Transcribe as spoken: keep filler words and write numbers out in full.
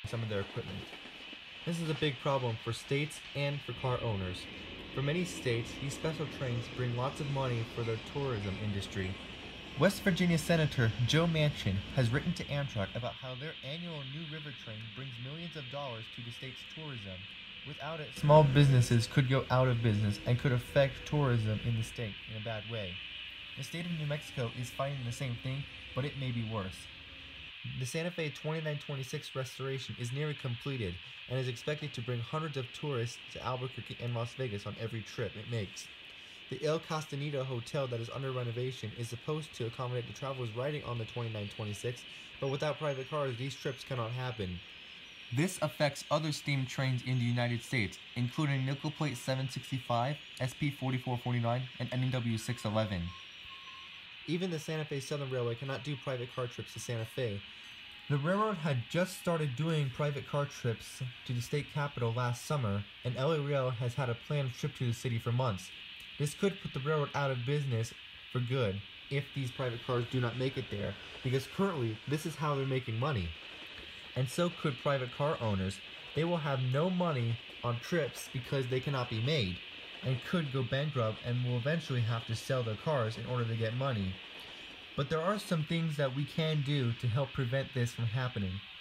some of their equipment. This is a big problem for states and for car owners. For many states, these special trains bring lots of money for their tourism industry. West Virginia Senator Joe Manchin has written to Amtrak about how their annual New River train brings millions of dollars to the state's tourism. Without it, small businesses could go out of business and could affect tourism in the state in a bad way. The state of New Mexico is fighting the same thing, but it may be worse. The Santa Fe twenty-nine twenty-six restoration is nearly completed and is expected to bring hundreds of tourists to Albuquerque and Las Vegas on every trip it makes. The El Castaneda Hotel that is under renovation is supposed to accommodate the travelers riding on the twenty-nine twenty-six, but without private cars, these trips cannot happen. This affects other steam trains in the United States, including Nickel Plate seven sixty-five, S P forty-four forty-nine, and N W six eleven. Even the Santa Fe Southern Railway cannot do private car trips to Santa Fe. The railroad had just started doing private car trips to the state capital last summer, and L A Rail has had a planned trip to the city for months. This could put the railroad out of business for good if these private cars do not make it there, because currently this is how they're making money. And so could private car owners. They will have no money on trips because they cannot be made, and could go bankrupt and will eventually have to sell their cars in order to get money. But there are some things that we can do to help prevent this from happening.